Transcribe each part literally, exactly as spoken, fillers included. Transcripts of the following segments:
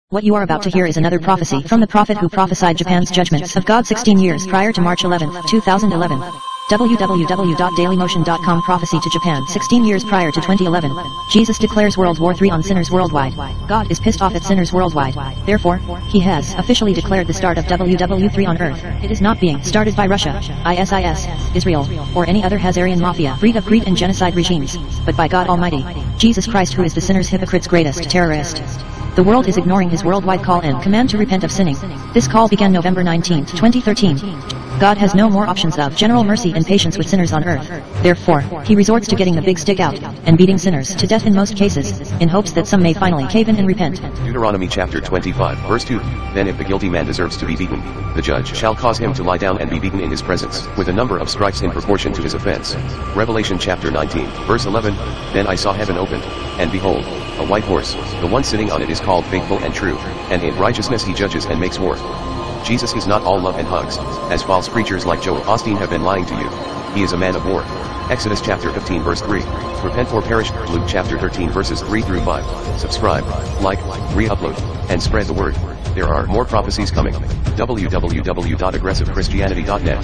What you are about to hear is another prophecy from the prophet who prophesied Japan's judgments of God sixteen years prior to March eleventh, two thousand eleven. w w w dot daily motion dot com Prophecy to Japan sixteen years prior to twenty eleven. Jesus declares World War three on sinners worldwide. God is pissed off at sinners worldwide. Therefore, he has officially declared the start of World War three on Earth. It is not being started by Russia, ISIS, Israel, or any other Hazarian mafia breed of greed and genocide regimes, but by God Almighty, Jesus Christ, who is the sinner's hypocrite's greatest terrorist. The world is ignoring his worldwide call and command to repent of sinning. This call began November nineteenth, twenty thirteen. God has no more options of general mercy and patience with sinners on earth. Therefore, he resorts to getting the big stick out and beating sinners to death in most cases, in hopes that some may finally cave in and repent. Deuteronomy chapter twenty-five, verse two. Then if the guilty man deserves to be beaten, the judge shall cause him to lie down and be beaten in his presence, with a number of stripes in proportion to his offense. Revelation chapter nineteen, verse eleven. Then I saw heaven opened, and behold, a white horse. The one sitting on it is called Faithful and True, and in righteousness he judges and makes war. Jesus is not all love and hugs, as false preachers like Joel Osteen have been lying to you. He is a man of war. Exodus chapter fifteen verse three. Repent or perish. Luke chapter thirteen verses three through five. Subscribe, like, re-upload, and spread the word. There are more prophecies coming. w w w dot aggressive christianity dot net.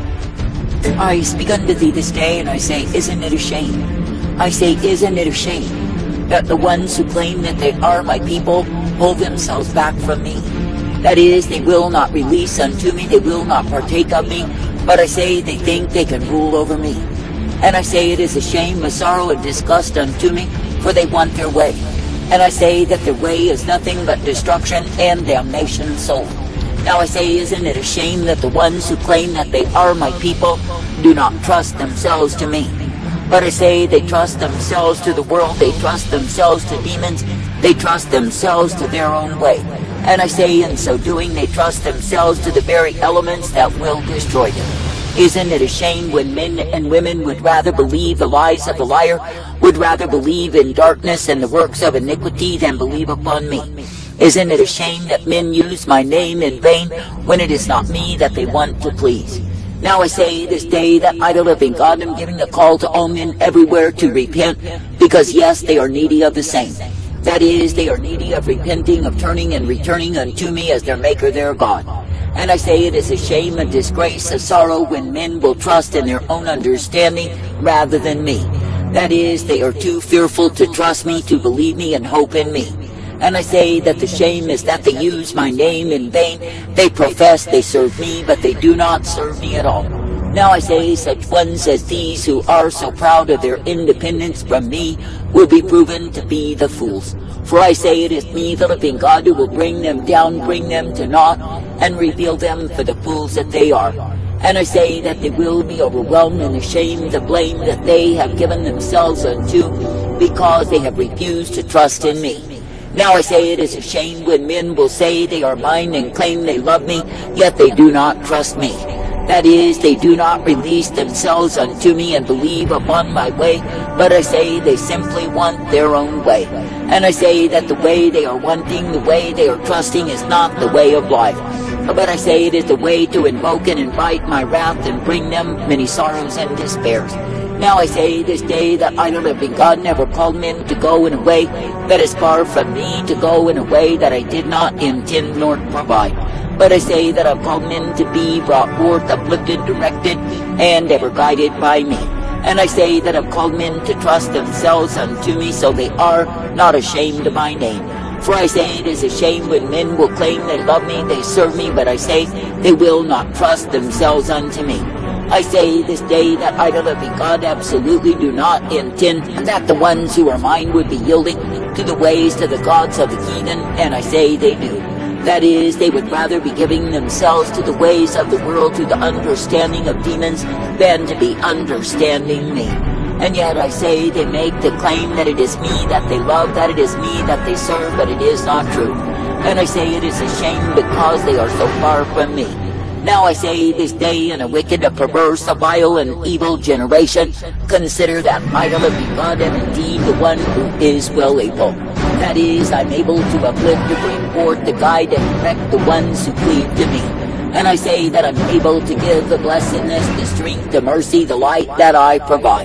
I speak unto thee this day, and I say, isn't it a shame? I say, isn't it a shame that the ones who claim that they are my people hold themselves back from me? That is, they will not release unto me, they will not partake of me, but I say they think they can rule over me. And I say it is a shame, a sorrow, and disgust unto me, for they want their way. And I say that their way is nothing but destruction and damnation of soul. Now I say, isn't it a shame that the ones who claim that they are my people do not trust themselves to me? But I say they trust themselves to the world, they trust themselves to demons, they trust themselves to their own way. And I say in so doing they trust themselves to the very elements that will destroy them. Isn't it a shame when men and women would rather believe the lies of the liar, would rather believe in darkness and the works of iniquity than believe upon me? Isn't it a shame that men use my name in vain when it is not me that they want to please? Now I say this day that I, the living God, am giving a call to all men everywhere to repent, because yes, they are needy of the same. That is, they are needy of repenting, of turning and returning unto me as their Maker, their God. And I say it is a shame, a disgrace, a sorrow when men will trust in their own understanding rather than me. That is, they are too fearful to trust me, to believe me, and hope in me. And I say that the shame is that they use my name in vain. They profess they serve me, but they do not serve me at all. Now I say such ones as these who are so proud of their independence from me will be proven to be the fools. For I say it is me, the living God, who will bring them down, bring them to naught, and reveal them for the fools that they are. And I say that they will be overwhelmed and ashamed of the blame that they have given themselves unto, because they have refused to trust in me. Now I say it is a shame when men will say they are mine and claim they love me, yet they do not trust me. That is, they do not release themselves unto me and believe upon my way, but I say they simply want their own way. And I say that the way they are wanting, the way they are trusting is not the way of life. But I say it is the way to invoke and invite my wrath and bring them many sorrows and despairs. Now I say this day that I, the living God, never called men to go in a way that is far from me, to go in a way that I did not intend nor provide. But I say that I've called men to be brought forth, uplifted, directed, and ever guided by me. And I say that I've called men to trust themselves unto me, so they are not ashamed of my name. For I say it is a shame when men will claim they love me, they serve me, but I say they will not trust themselves unto me. I say this day that I, the living God, absolutely do not intend that the ones who are mine would be yielding to the ways to the gods of the heathen, and I say they do. That is, they would rather be giving themselves to the ways of the world, to the understanding of demons, than to be understanding me. And yet I say they make the claim that it is me that they love, that it is me that they serve, but it is not true. And I say it is a shame because they are so far from me. Now I say this day in a wicked, a perverse, a vile, and evil generation, consider that I, the living God, am indeed the one who is well able. That is, I'm able to uplift, to bring forth, to guide, and direct the ones who cleave to me. And I say that I'm able to give the blessedness, the strength, the mercy, the light that I provide.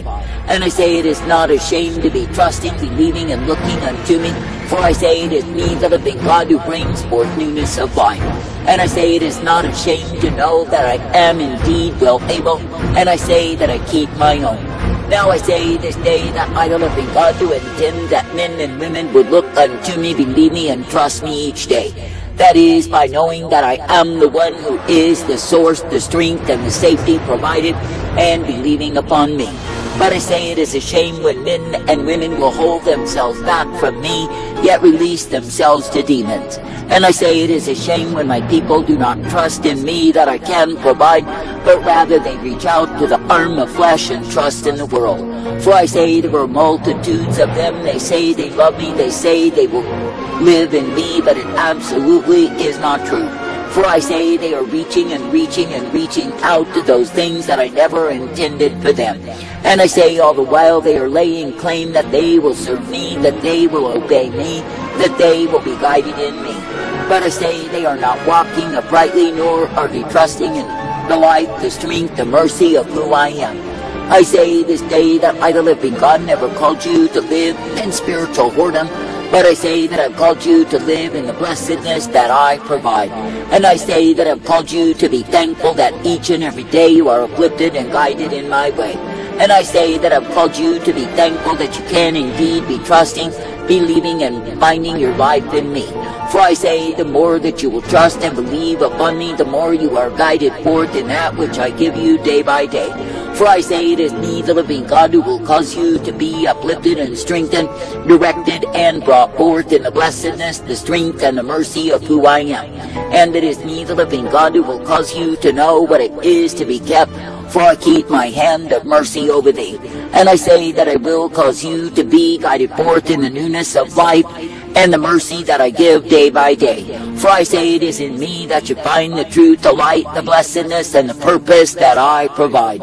And I say it is not a shame to be trusting, believing, and looking unto me. For I say it is me, the living God, who brings forth newness of life. And I say it is not a shame to know that I am indeed well able. And I say that I keep my own. Now I say this day that I, the living God, do intend that men and women would look unto me, believe me, and trust me each day. That is, by knowing that I am the one who is the source, the strength, and the safety provided, and believing upon me. But I say it is a shame when men and women will hold themselves back from me, yet release themselves to demons. And I say it is a shame when my people do not trust in me that I can provide, but rather they reach out to the arm of flesh and trust in the world. For I say there are multitudes of them, they say they love me, they say they will live in me, but it absolutely is not true. For I say they are reaching and reaching and reaching out to those things that I never intended for them. And I say all the while they are laying claim that they will serve me, that they will obey me, that they will be guided in me. But I say they are not walking uprightly, nor are they trusting in the light, the strength, the mercy of who I am. I say this day that I, the living God, never called you to live in spiritual whoredom, but I say that I've called you to live in the blessedness that I provide. And I say that I've called you to be thankful that each and every day you are uplifted and guided in my way. And I say that I've called you to be thankful that you can indeed be trusting, believing, and finding your life in me. For I say the more that you will trust and believe upon me, the more you are guided forth in that which I give you day by day. For I say it is me, the living God, who will cause you to be uplifted and strengthened, directed and brought forth in the blessedness, the strength, and the mercy of who I am. And it is me, the living God, who will cause you to know what it is to be kept, for I keep my hand of mercy over thee. And I say that I will cause you to be guided forth in the newness of life, and the mercy that I give day by day. For I say it is in me that you find the truth, the light, the blessedness, and the purpose that I provide.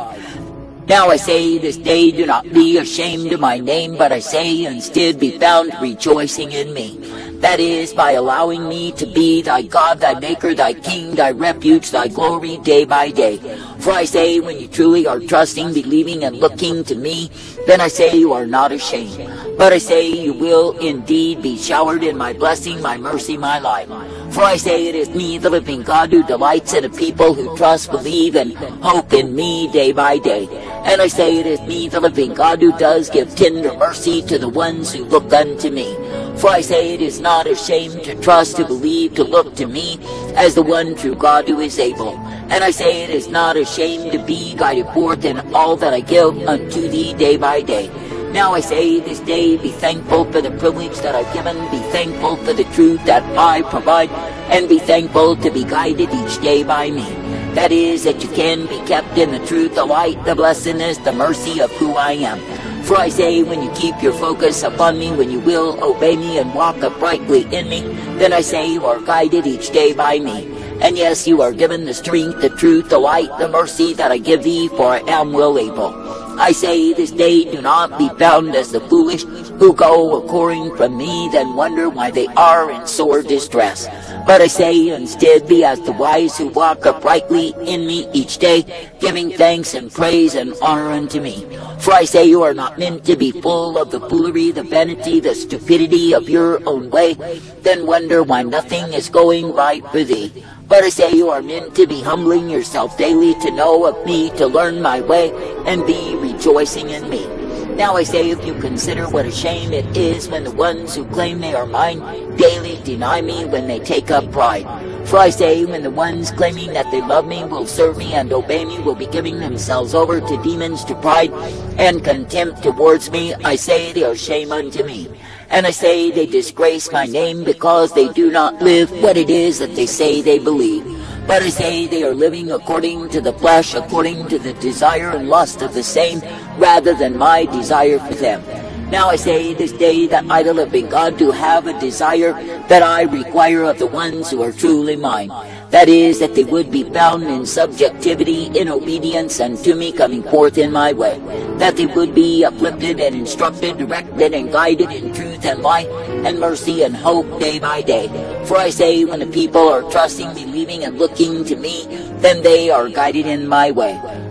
Now I say this day, do not be ashamed of my name, but I say instead be found rejoicing in me. That is, by allowing me to be thy God, thy maker, thy king, thy refuge, thy glory day by day. For I say, when you truly are trusting, believing, and looking to me, then I say you are not ashamed. But I say you will indeed be showered in my blessing, my mercy, my life. For I say it is me, the living God, who delights in a people who trust, believe, and hope in me day by day. And I say it is me, the living God, who does give tender mercy to the ones who look unto me. For I say it is not a shame to trust, to believe, to look to me as the one true God who is able. And I say it is not a shame to be guided forth in all that I give unto thee day by day. Now I say this day, be thankful for the privilege that I've given, be thankful for the truth that I provide, and be thankful to be guided each day by me. That is, that you can be kept in the truth, the light, the blessedness, the mercy of who I am. For I say, when you keep your focus upon me, when you will obey me and walk uprightly in me, then I say you are guided each day by me. And yes, you are given the strength, the truth, the light, the mercy that I give thee, for I am well able. I say this day, do not be found as the foolish who go according from me, then wonder why they are in sore distress. But I say instead, be as the wise who walk uprightly in me each day, giving thanks and praise and honor unto me. For I say you are not meant to be full of the foolery, the vanity, the stupidity of your own way, then wonder why nothing is going right for thee. But I say you are meant to be humbling yourself daily, to know of me, to learn my way, and be rejoicing in me. Now I say, if you consider what a shame it is when the ones who claim they are mine daily deny me when they take up pride. For I say, when the ones claiming that they love me, will serve me, and obey me, will be giving themselves over to demons, to pride, and contempt towards me, I say they are shame unto me. And I say they disgrace my name, because they do not live what it is that they say they believe. But I say they are living according to the flesh, according to the desire and lust of the same, rather than my desire for them. Now I say this day that I, the living God, do have a desire that I require of the ones who are truly mine. That is, that they would be found in subjectivity, in obedience unto me, coming forth in my way. That they would be uplifted and instructed, directed and guided in truth and light and mercy and hope day by day. For I say, when the people are trusting, believing, and looking to me, then they are guided in my way.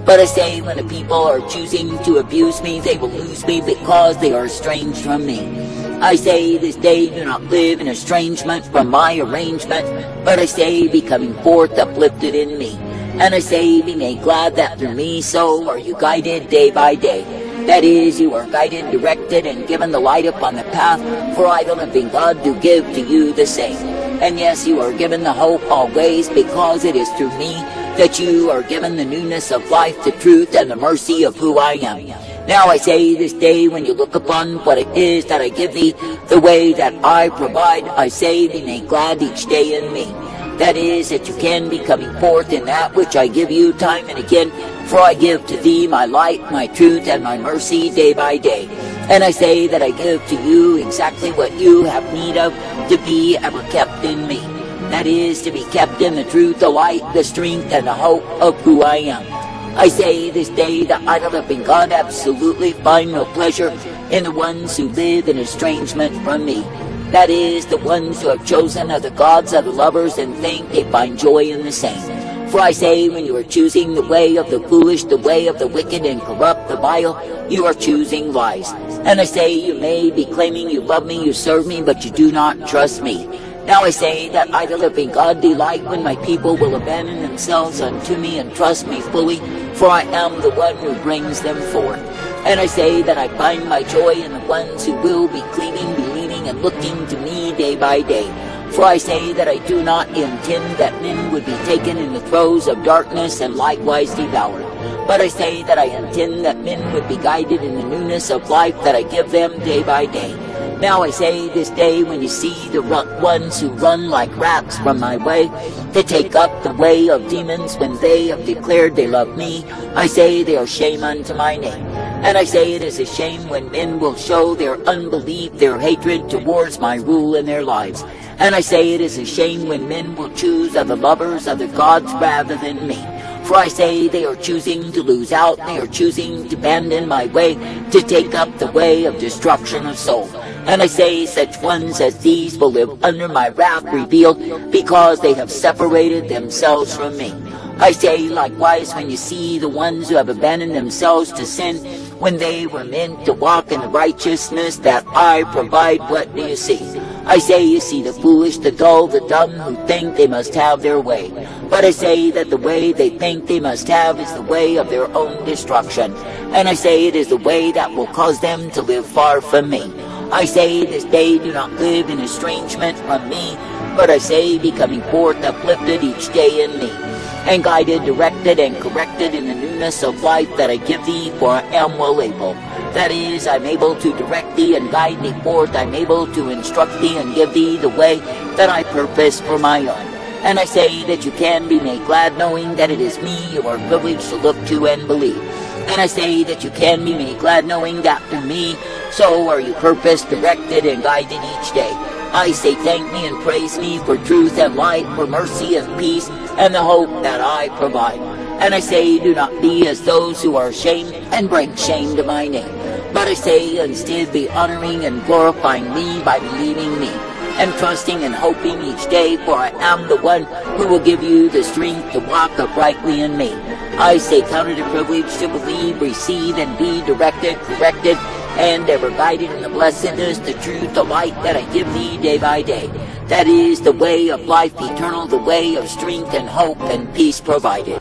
But I say when the people are choosing to abuse me, they will lose me because they are estranged from me. I say this day do not live in estrangement from my arrangement, but I say be coming forth uplifted in me. And I say be made glad that through me so are you guided day by day. That is, you are guided, directed, and given the light upon the path, for I, the living God, do give to you the same. And yes, you are given the hope always, because it is through me that you are given the newness of life, the truth, and the mercy of who I am. Now I say this day, when you look upon what it is that I give thee, the way that I provide, I say be made glad each day in me. That is, that you can be coming forth in that which I give you time and again, for I give to thee my light, my truth, and my mercy day by day. And I say that I give to you exactly what you have need of to be ever kept in me. That is, to be kept in the truth, the light, the strength, and the hope of who I am. I say this day that I, the living God, absolutely find no pleasure in the ones who live in estrangement from me. That is, the ones who have chosen of the gods of the lovers and think they find joy in the same. For I say, when you are choosing the way of the foolish, the way of the wicked and corrupt, the vile, you are choosing lies. And I say, you may be claiming you love me, you serve me, but you do not trust me. Now I say that I, the living God, delight when my people will abandon themselves unto me and trust me fully, for I am the one who brings them forth. And I say that I find my joy in the ones who will be cleaving, believing, and looking to me day by day. For I say that I do not intend that men would be taken in the throes of darkness and likewise devoured. But I say that I intend that men would be guided in the newness of life that I give them day by day. Now I say this day, when you see the ones who run like rats from my way, to take up the way of demons when they have declared they love me, I say they are shame unto my name. And I say it is a shame when men will show their unbelief, their hatred towards my rule in their lives. And I say it is a shame when men will choose of the lovers of the gods rather than me. For I say they are choosing to lose out, they are choosing to abandon my way, to take up the way of destruction of soul. And I say such ones as these will live under my wrath revealed, because they have separated themselves from me. I say likewise, when you see the ones who have abandoned themselves to sin, when they were meant to walk in the righteousness that I provide, what do you see? I say you see the foolish, the dull, the dumb, who think they must have their way. But I say that the way they think they must have is the way of their own destruction. And I say it is the way that will cause them to live far from me. I say this day do not live in estrangement from me, but I say be coming forth uplifted each day in me, and guided, directed, and corrected in the newness of life that I give thee, for I am well able. That is, I'm able to direct thee and guide thee forth. I'm able to instruct thee and give thee the way that I purpose for my own. And I say that you can be made glad knowing that it is me you are privileged to look to and believe. And I say that you can be made glad knowing that through me, so are you purposed, directed, and guided each day. I say thank me and praise me for truth and light, for mercy and peace, and the hope that I provide. And I say do not be as those who are ashamed and bring shame to my name. But I say instead be honoring and glorifying me by believing me, and trusting and hoping each day, for I am the one who will give you the strength to walk uprightly in me. I say count it a privilege to believe, receive, and be directed, corrected, and ever guided in the blessedness, the truth, the light that I give thee day by day. That is the way of life eternal, the way of strength and hope and peace provided.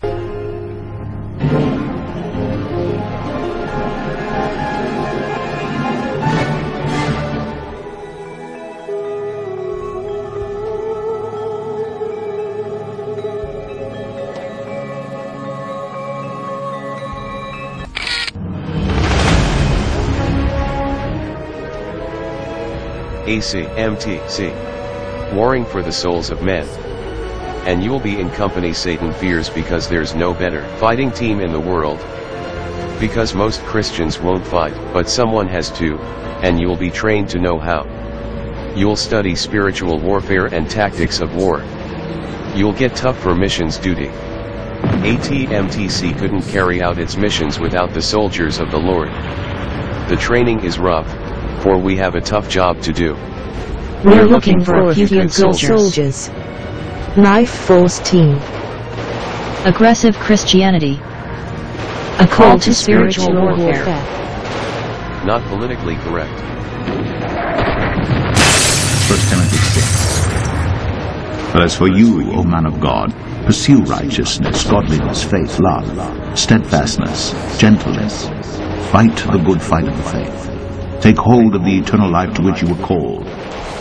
A C M T C. Warring for the souls of men. And you'll be in company Satan fears, because there's no better fighting team in the world. Because most Christians won't fight, but someone has to, and you'll be trained to know how. You'll study spiritual warfare and tactics of war. You'll get tough for missions duty. A T M T C couldn't carry out its missions without the soldiers of the Lord. The training is rough, for we have a tough job to do. We're looking for obedient soldiers. Life Force Team. Aggressive Christianity. A call to spiritual warfare. Not politically correct. First Timothy six. But as for you, O man of God, pursue righteousness, godliness, faith, love, steadfastness, gentleness. Fight the good fight of the faith. Take hold of the eternal life to which you were called,